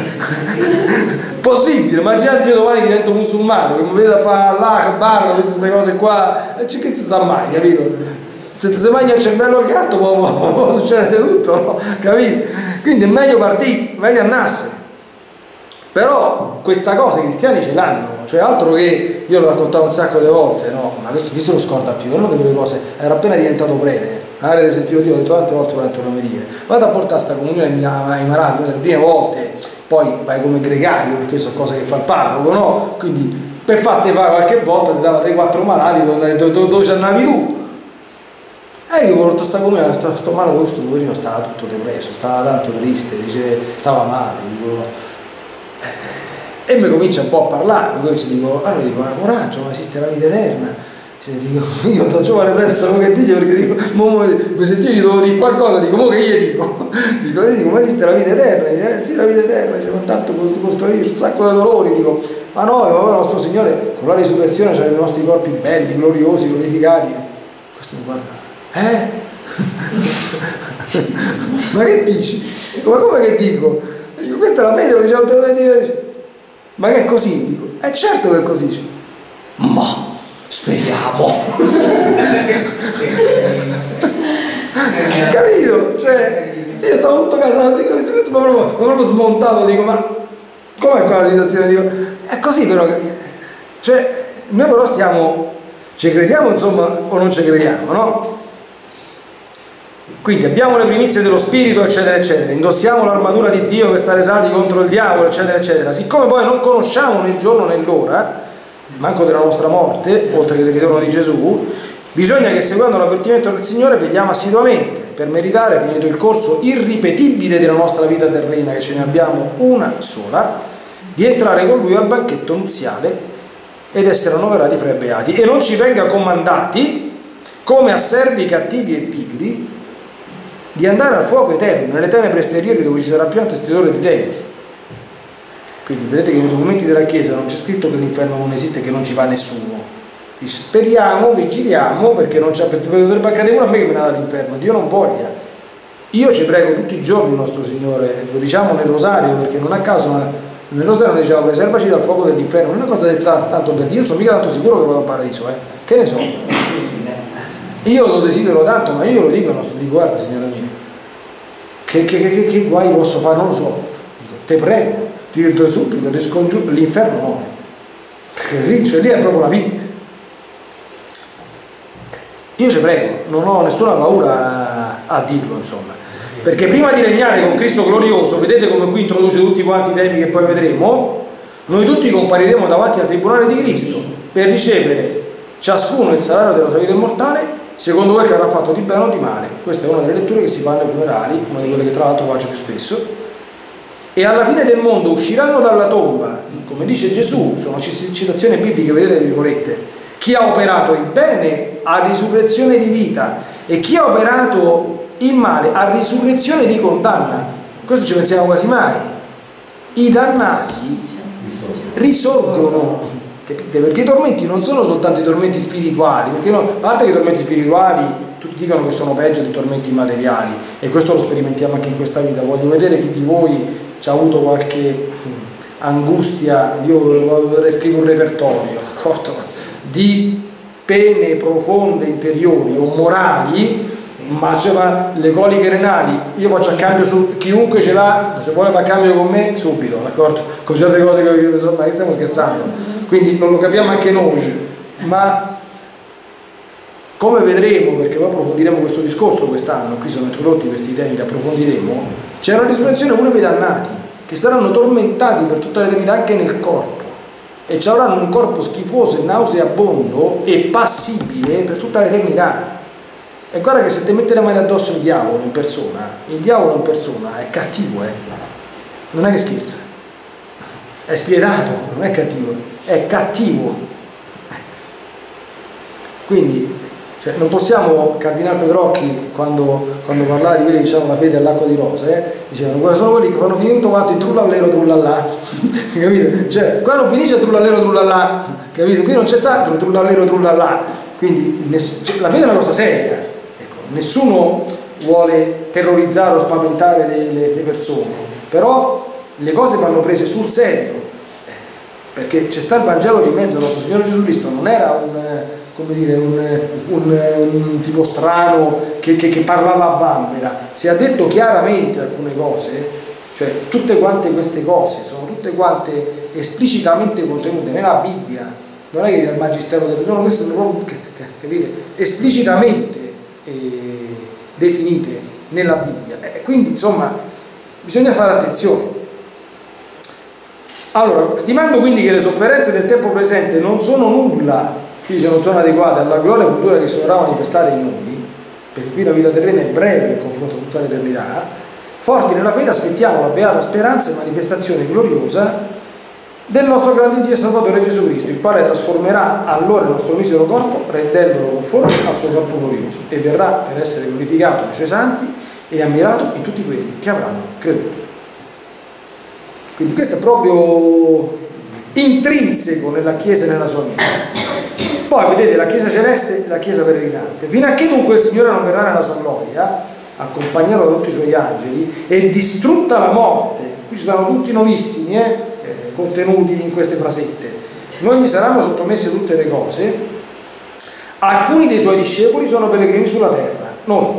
Possibile, immaginate io domani divento musulmano, che mi vedo a fare Allah, barra, tutte queste cose qua, e che si sta mai, capito? Se si mangia il cervello al gatto può, può, può succedere tutto, no? Capito? Quindi è meglio partire, meglio andarsene. Però questa cosa i cristiani ce l'hanno, cioè altro che io l'ho raccontato un sacco di volte, no? Ma questo chi se lo scorda più? È una di quelle cose, era appena diventato prete, avete sentito Dio, ho detto tante volte durante l'omelia, vado a portare sta comunione ai malati, le prime volte, poi vai come gregario, perché sono cose che fa il parroco, no? Quindi per fatte fare qualche volta ti dava tre quattro malati dove, dove, dove ci andavi tu. E io porto sta comunione, sto, sto malato, questo poverino stava tutto depresso, stava tanto triste, dice, stava male, dico. E mi comincia un po' a parlare, poi ci dico, allora dico, ma coraggio, ma esiste la vita eterna. Cioè, dico, io da giovane penso che dico, perché dico, mo, mo, mi sentivo gli devo dire qualcosa, dico, mo che io dico, dico, io dico, ma esiste la vita eterna? Dice, eh sì, la vita eterna, dice, ma tanto questo io, c'ho un sacco di dolori, dico, ma no, ma il nostro Signore con la risurrezione c'ha i nostri corpi belli, gloriosi, glorificati. Questo mi guarda, eh? Ma che dici? Dico, ma come che dico? Dico, questa è la fede, lo dicevo, te lo dico. Ma che è così? Dico, è certo che è così. Ma speriamo. Capito? Cioè, io stavo tutto casato, dico, questo mi ha proprio, proprio smontato, dico, ma com'è qua la situazione? Dico, è così però, cioè, noi però stiamo, ci crediamo insomma o non ci crediamo, no? Quindi abbiamo le primizie dello spirito, eccetera, eccetera, indossiamo l'armatura di Dio per stare saldi contro il diavolo, eccetera, eccetera. Siccome poi non conosciamo né il giorno né l'ora, manco della nostra morte, oltre che del ritorno di Gesù, bisogna che seguendo l'avvertimento del Signore vegliamo assiduamente per meritare, finito il corso irripetibile della nostra vita terrena, che ce ne abbiamo una sola, di entrare con Lui al banchetto nuziale ed essere annoverati fra i beati, e non ci venga comandati, come a servi cattivi e pigri, di andare al fuoco eterno, nelle tenebre esteriori dove ci sarà pianto e stridore di denti. Quindi vedete che nei documenti della Chiesa non c'è scritto che l'inferno non esiste, che non ci va nessuno. Dice, speriamo, vigiliamo, perché non c'è, potrebbe accadere uno a me che me ne ha dall'inferno, Dio non voglia. Io ci prego tutti i giorni il nostro Signore, lo diciamo nel rosario, perché non a caso nel rosario noi diciamo preservaci dal fuoco dell'inferno, non è una cosa detta tanto per dire, io non sono mica tanto sicuro che vado al paradiso, eh? Che ne so? Io lo desidero tanto, ma io lo dico al nostro, dico, guarda signora mia, che, che, che, che guai posso fare? Non lo so, dico, te prego, ti, ti supplico, ti scongiuro, l'inferno no, perché lì, cioè, lì è proprio la vita. Io ci prego, non ho nessuna paura a, a dirlo, insomma, perché prima di regnare con Cristo glorioso, vedete come qui introduce tutti quanti i temi che poi vedremo, noi tutti compariremo davanti al tribunale di Cristo per ricevere ciascuno il salario della sua vita immortale secondo quel che avrà fatto di bene o di male. Questa è una delle letture che si fanno ai funerali, una di quelle che tra l'altro faccio più spesso. E alla fine del mondo usciranno dalla tomba, come dice Gesù, sono citazioni bibliche, vedete le virgolette, chi ha operato il bene a risurrezione di vita e chi ha operato il male a risurrezione di condanna. Questo ci pensiamo quasi mai. I dannati risorgono, capite? Perché i tormenti non sono soltanto i tormenti spirituali, perché no, a parte che i tormenti spirituali tutti dicono che sono peggio dei tormenti materiali, e questo lo sperimentiamo anche in questa vita. Voglio vedere chi di voi ci ha avuto qualche angustia. Io vorrei scrivere un repertorio, d'accordo? Di pene profonde interiori o morali, ma, cioè, ma le coliche renali, io faccio a cambio su chiunque ce l'ha, se vuole fare cambio con me subito, d'accordo? Con certe cose che, ma stiamo scherzando, quindi non lo capiamo anche noi, ma come vedremo, perché poi approfondiremo questo discorso quest'anno, qui sono introdotti questi temi, li approfondiremo, c'è una risurrezione pure per i dannati, che saranno tormentati per tutta l'eternità anche nel corpo, e ci avranno un corpo schifoso e nauseabondo e passibile per tutta l'eternità. E guarda che se ti mette le mani addosso il diavolo in persona, il diavolo in persona è cattivo, eh? Non è che scherza, è spietato, non è cattivo, è cattivo. Quindi, cioè, non possiamo, Cardinale Pedrocchi, quando, quando parlava di quelli che dicevano la fede all'acqua di rose, eh, dicevano, sono quelli che fanno finire tutto quanto in trullallero trullallà, capito? Cioè, qua non finisce trullallero trullallà, capito? Qui non c'è stato trullallero trullallà, quindi ness- cioè, la fede è una cosa seria, ecco, nessuno vuole terrorizzare o spaventare le, le, le persone, però le cose vanno prese sul serio, eh, perché c'è sta il Vangelo di mezzo, il nostro Signore Gesù Cristo non era un... come dire, un, un, un tipo strano che, che, che parlava a vanvera, si è detto chiaramente alcune cose, cioè tutte quante queste cose sono tutte quante esplicitamente contenute nella Bibbia, non è che il Magistero del giorno, queste sono proprio, capite, esplicitamente eh, definite nella Bibbia, e quindi insomma bisogna fare attenzione. Allora, stimando quindi che le sofferenze del tempo presente non sono nulla, quindi se non sono adeguate alla gloria futura che si dovrà manifestare in noi, perché qui la vita terrena è breve in confronto con tutta l'eternità, forti nella fede aspettiamo la beata speranza e manifestazione gloriosa del nostro grande Dio e Salvatore Gesù Cristo, il quale trasformerà allora il nostro misero corpo rendendolo conforme al suo corpo glorioso, e verrà per essere glorificato nei suoi santi e ammirato in tutti quelli che avranno creduto. Quindi questo è proprio intrinseco nella Chiesa e nella sua vita. Poi vedete la Chiesa celeste e la Chiesa peregrinante. Fino a che dunque il Signore non verrà nella sua gloria, accompagnato da tutti i suoi angeli, e distrutta la morte, qui ci sono tutti novissimi, eh, eh, contenuti in queste frasette, non gli saranno sottomesse tutte le cose, alcuni dei suoi discepoli sono pellegrini sulla terra, noi.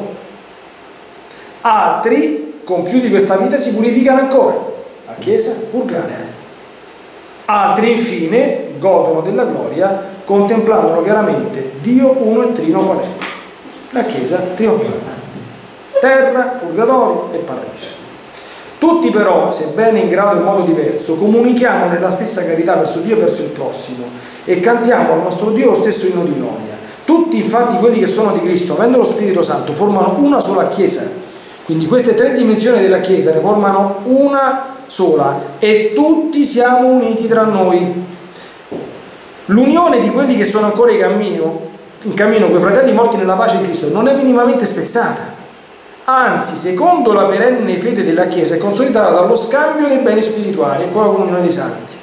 Altri, compiuti questa vita, si purificano ancora, la Chiesa purgante. Altri infine godono della gloria contemplandolo chiaramente Dio uno e trino qual è, la Chiesa trionfale, terra, purgatorio e paradiso. Tutti però, sebbene in grado e modo diverso, comunichiamo nella stessa carità verso Dio e verso il prossimo, e cantiamo al nostro Dio lo stesso inno di gloria. Tutti infatti quelli che sono di Cristo, avendo lo Spirito Santo, formano una sola Chiesa. Quindi queste tre dimensioni della Chiesa ne formano una sola, e tutti siamo uniti tra noi. L'unione di quelli che sono ancora in cammino, in cammino con i fratelli morti nella pace in Cristo non è minimamente spezzata, anzi, secondo la perenne fede della Chiesa, è consolidata dallo scambio dei beni spirituali e con la comunione dei santi.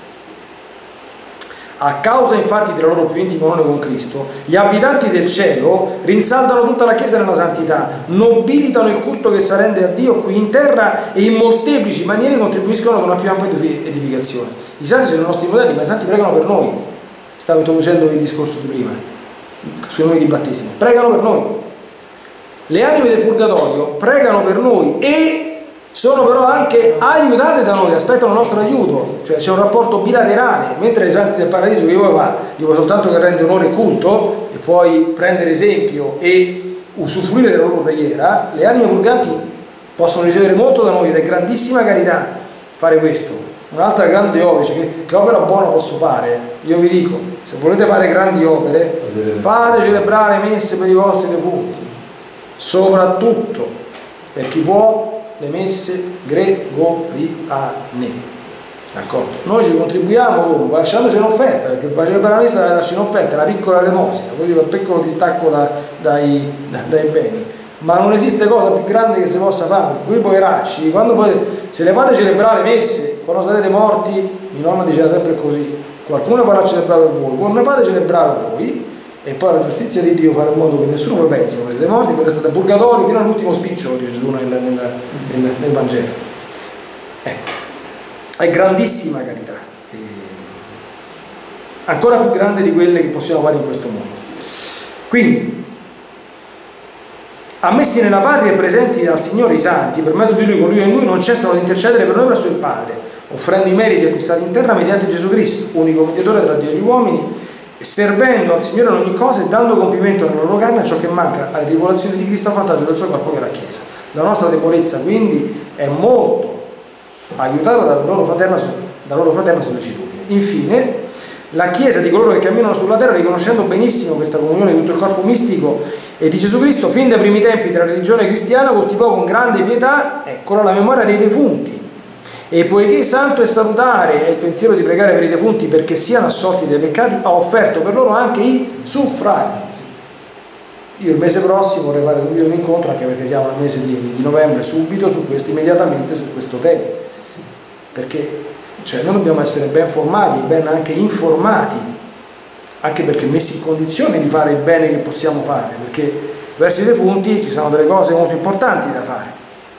A causa infatti della loro più intima unione con Cristo, gli abitanti del cielo rinsaldano tutta la Chiesa nella santità, nobilitano il culto che si rende a Dio qui in terra, e in molteplici maniere contribuiscono ad una più ampia edificazione. I santi sono i nostri modelli, ma i santi pregano per noi. Stavo introducendo il discorso di prima sui nomi di battesimo, pregano per noi. Le anime del purgatorio pregano per noi e sono però anche aiutate da noi, aspettano il nostro aiuto, cioè c'è un rapporto bilaterale, mentre i santi del paradiso che io va, dico soltanto che rende onore e culto e puoi prendere esempio e usufruire della loro preghiera, le anime purganti possono ricevere molto da noi ed è grandissima carità fare questo. Un'altra grande opera, cioè che, che opera buona posso fare? Io vi dico, se volete fare grandi opere, fate celebrare messe per i vostri defunti, soprattutto per chi può le messe gregoriane. D'accordo? Noi ci contribuiamo come? Lasciandoci un'offerta, perché per celebrare la messa la lasci un'offerta, una piccola elemosina, così per piccolo distacco da, dai, da, dai beni. Ma non esiste cosa più grande che si possa fare. Quei poveracci, quando poi se le fate celebrare le messe, quando sarete morti, mio nonno diceva sempre così, qualcuno farà celebrare voi, voi ne fate celebrare voi, e poi la giustizia di Dio farà in modo che nessuno vi pensi, quando siete morti, poi restate a purgatorio fino all'ultimo spicciolo, dice Gesù nel, nel, nel, nel Vangelo. Ecco, è grandissima carità, e ancora più grande di quelle che possiamo fare in questo mondo. Quindi, ammessi nella patria e presenti dal Signore i santi, per mezzo di Lui, con Lui e in Lui, non cessano di intercedere per noi presso il Padre, offrendo i meriti acquistati in terra mediante Gesù Cristo, unico mediatore tra Dio e gli uomini, e servendo al Signore in ogni cosa e dando compimento nella loro carne a ciò che manca alle tribolazioni di Cristo a vantaggio del suo corpo che è la Chiesa. La nostra debolezza quindi è molto aiutata dalla loro fraterna, dalla loro fraterna sollecitudine. Infine, la Chiesa di coloro che camminano sulla terra, riconoscendo benissimo questa comunione di tutto il corpo mistico e di Gesù Cristo, fin dai primi tempi della religione cristiana, coltivò con grande pietà, eccola, la memoria dei defunti. E poiché santo e salutare è il pensiero di pregare per i defunti perché siano assolti dai peccati, ha offerto per loro anche i suffragi. Io il mese prossimo vorrei fare subito un incontro, anche perché siamo nel mese di, di novembre, subito su questo, immediatamente su questo tema, perché cioè, noi dobbiamo essere ben formati, ben anche informati, anche perché messi in condizione di fare il bene che possiamo fare, perché verso i defunti ci sono delle cose molto importanti da fare.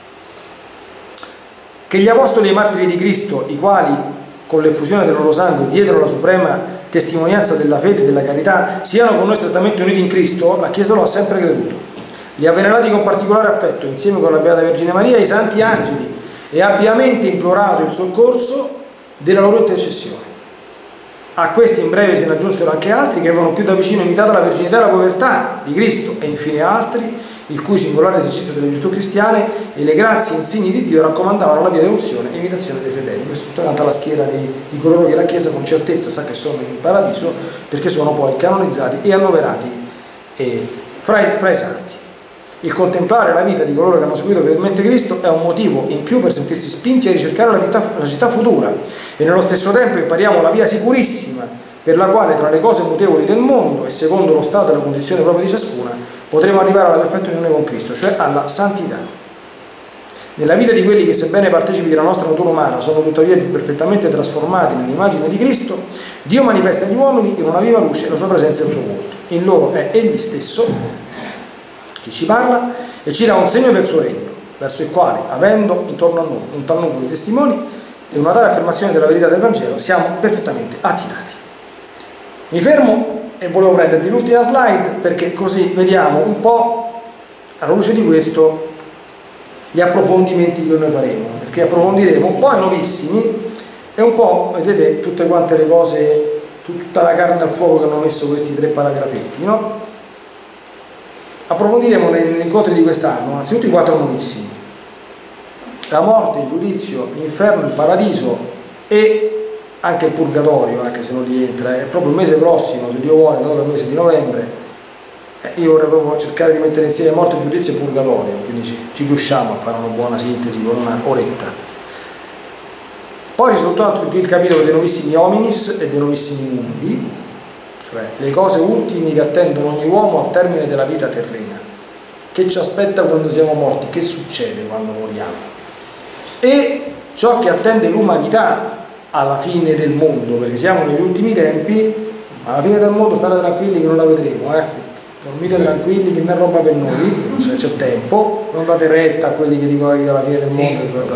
Che gli apostoli e i martiri di Cristo, i quali con l'effusione del loro sangue diedero la suprema testimonianza della fede e della carità, siano con noi strettamente uniti in Cristo, la Chiesa lo ha sempre creduto. Li ha venerati con particolare affetto, insieme con la Beata Vergine Maria e i santi angeli, e ha piamente implorato il soccorso della loro intercessione. A questi in breve se ne aggiunsero anche altri che avevano più da vicino imitato la verginità e la povertà di Cristo, e infine altri il cui singolare esercizio delle virtù cristiane e le grazie insigni di Dio raccomandavano la via devozione e imitazione dei fedeli. Questa è tutta quanta la schiera di, di coloro che la Chiesa con certezza sa che sono in paradiso, perché sono poi canonizzati e annoverati e fra, i, fra i santi. Il contemplare la vita di coloro che hanno seguito fedelmente Cristo è un motivo in più per sentirsi spinti a ricercare la, vita, la città futura, e nello stesso tempo impariamo la via sicurissima per la quale tra le cose mutevoli del mondo e secondo lo stato e la condizione propria di ciascuna potremo arrivare alla perfetta unione con Cristo, cioè alla santità. Nella vita di quelli che, sebbene partecipi della nostra natura umana, sono tuttavia più perfettamente trasformati nell'immagine di Cristo, Dio manifesta agli uomini in una viva luce la sua presenza e il suo volto. In loro è Egli stesso che ci parla e ci dà un segno del suo regno, verso il quale, avendo intorno a noi un tal numero di testimoni e una tale affermazione della verità del Vangelo, siamo perfettamente attirati. Mi fermo e volevo prendervi l'ultima slide perché così vediamo un po', alla luce di questo, gli approfondimenti che noi faremo, perché approfondiremo un po' i novissimi e un po', vedete, tutte quante le cose, tutta la carne al fuoco che hanno messo questi tre paragrafetti, no? Approfondiremo negli incontri di quest'anno, anzitutto i quattro novissimi: la morte, il giudizio, l'inferno, il paradiso e anche il purgatorio, anche se non rientra. È proprio il mese prossimo, se Dio vuole, dopo il mese di novembre, eh, io vorrei proprio cercare di mettere insieme morte, giudizio e purgatorio, quindi ci, ci riusciamo a fare una buona sintesi con una oretta. Poi c'è soltanto il capitolo dei novissimi hominis e dei novissimi mundi, cioè le cose ultime che attendono ogni uomo al termine della vita terrena, che ci aspetta quando siamo morti, che succede quando moriamo, e ciò che attende l'umanità alla fine del mondo, perché siamo negli ultimi tempi, ma alla fine del mondo state tranquilli che non la vedremo, eh? Dormite tranquilli che non è roba per noi, cioè, c'è tempo, non date retta a quelli che dicono che alla fine del mondo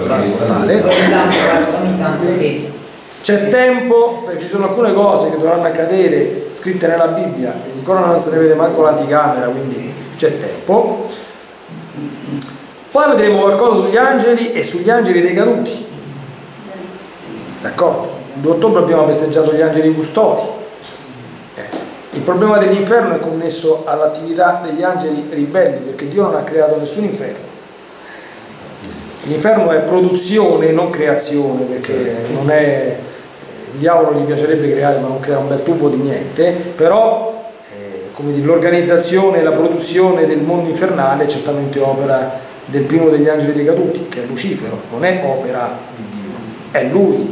sì. C'è tempo, perché ci sono alcune cose che dovranno accadere scritte nella Bibbia, ancora non se ne vede manco l'anticamera, quindi c'è tempo. Poi vedremo qualcosa sugli angeli e sugli angeli decaduti. D'accordo? Il due ottobre abbiamo festeggiato gli angeli custodi. Eh. Il problema dell'inferno è connesso all'attività degli angeli ribelli, perché Dio non ha creato nessun inferno. L'inferno è produzione, non creazione, perché non è, il diavolo gli piacerebbe creare ma non crea un bel tubo di niente, però eh, come dire, l'organizzazione e la produzione del mondo infernale è certamente opera del primo degli angeli decaduti, che è Lucifero, non è opera di Dio, è lui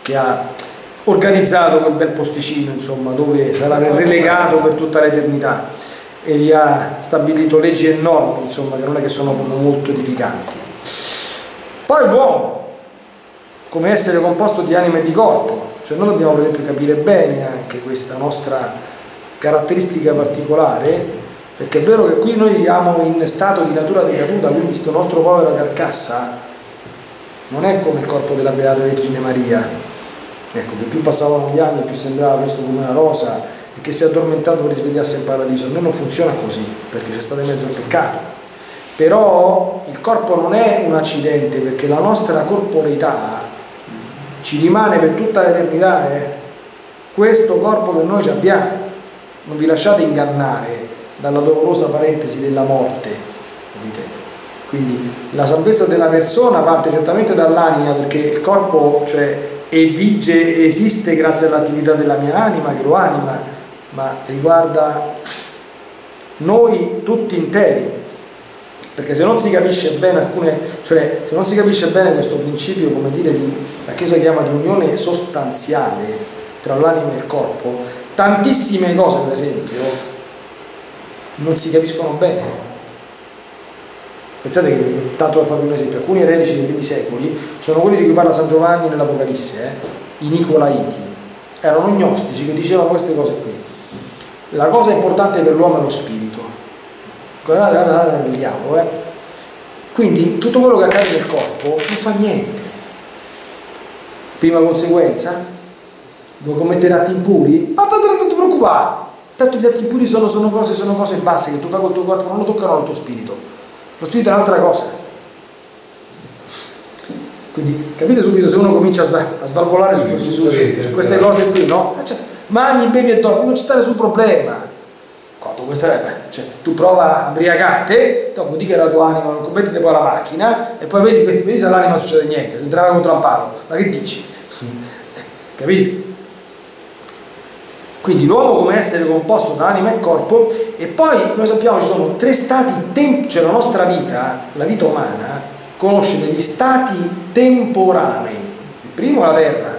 che ha organizzato quel bel posticino, insomma, dove sarà relegato per tutta l'eternità, e gli ha stabilito leggi e norme, insomma, che non è che sono molto edificanti. Poi l'uomo, come essere composto di anima e di corpo, cioè noi dobbiamo per esempio capire bene anche questa nostra caratteristica particolare, perché è vero che qui noi viviamo in stato di natura decaduta, quindi questo nostro povero carcassa non è come il corpo della Beata Vergine Maria, ecco, che più passavano gli anni più sembrava fresco come una rosa e che si è addormentato per risvegliarsi in paradiso. A noi non funziona così, perché c'è stato in mezzo il peccato. Però il corpo non è un accidente, perché la nostra corporeità ci rimane per tutta l'eternità, eh? Questo corpo che noi abbiamo, non vi lasciate ingannare dalla dolorosa parentesi della morte, capite? Quindi la salvezza della persona parte certamente dall'anima, perché il corpo, cioè, e vige, esiste grazie all'attività della mia anima che lo anima, ma riguarda noi tutti interi, perché se non si capisce bene alcune, cioè se non si capisce bene questo principio, come dire, di, la Chiesa chiama di unione sostanziale tra l'anima e il corpo, tantissime cose per esempio non si capiscono bene. Pensate che, tanto per farvi un esempio, alcuni eretici dei primi secoli sono quelli di cui parla San Giovanni nell'Apocalisse, eh? I Nicolaiti, erano gnostici che dicevano queste cose qui. La cosa importante per l'uomo è lo spirito, guardate il diavolo, eh? Quindi tutto quello che accade nel corpo non fa niente. Prima conseguenza, devo commettere atti impuri? Ma non ti preoccupare, tanto gli atti impuri sono, sono, cose, sono cose basse che tu fai col tuo corpo, non lo toccano al tuo spirito. Lo spirito è un'altra cosa. Quindi capite subito se uno comincia a svalvolare su, su, su, su queste cose qui, no? Cioè, mangi, bevi e dormi, non ci sta nessun problema. Quando questo è, cioè, tu prova a ubriacarti, dopo di che la tua anima, non mettete poi la macchina e poi vedi, vedi se all'anima non succede niente, se trova contro un palo. Ma che dici? Capite? Quindi l'uomo come essere composto da anima e corpo, e poi noi sappiamo ci sono tre stati, cioè la nostra vita, la vita umana, conosce degli stati temporanei. Il primo è la terra,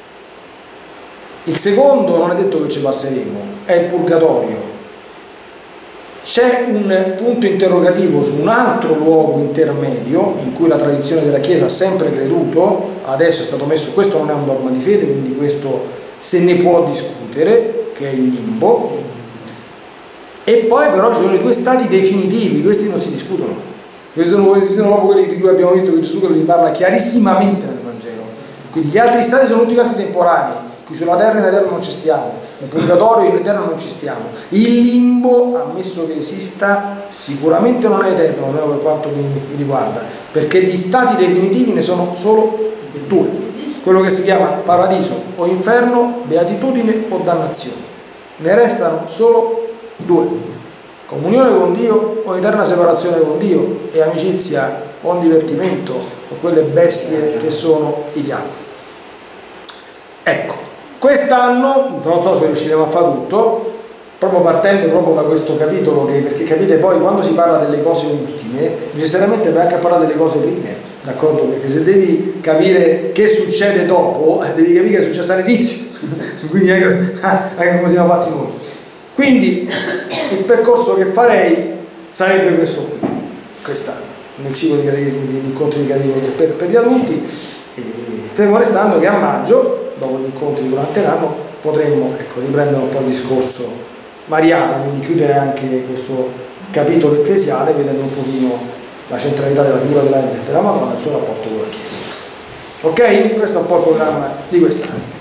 il secondo non è detto che ci passeremo, è il purgatorio. C'è un punto interrogativo su un altro luogo intermedio in cui la tradizione della Chiesa ha sempre creduto, adesso è stato messo, questo non è un dogma di fede, quindi questo se ne può discutere, che è il limbo. E poi però ci sono i due stati definitivi, questi non si discutono, questi sono, esistono proprio quelli di cui abbiamo visto che Gesù li parla chiarissimamente nel Vangelo. Quindi gli altri stati sono tutti stati temporanei, qui sulla terra in eterno non ci stiamo, nel purgatorio in eterno non ci stiamo, il limbo, ammesso che esista, sicuramente non è eterno, almeno per quanto mi, mi riguarda, perché gli stati definitivi ne sono solo due, quello che si chiama paradiso o inferno, beatitudine o dannazione. Ne restano solo due: comunione con Dio o eterna separazione con Dio, e amicizia o divertimento o quelle bestie che sono i diavoli. Ecco, quest'anno non so se riusciremo a fare tutto, proprio partendo proprio da questo capitolo, che, perché capite poi quando si parla delle cose ultime necessariamente vai anche a parlare delle cose prime, d'accordo? Perché se devi capire che succede dopo, devi capire che è successo all'inizio. Quindi anche, anche come siamo fatti noi. Quindi il percorso che farei sarebbe questo qui, quest'anno, nel ciclo di catechismo, di incontri di catechismo per, per gli adulti, e fermo restando che a maggio, dopo gli incontri durante l'anno, potremmo, ecco, riprendere un po' il discorso mariano, quindi chiudere anche questo capitolo ecclesiale vedendo un pochino la centralità della figura della, della Madonna e il suo rapporto con la Chiesa. Ok? Questo è un po' il programma di quest'anno.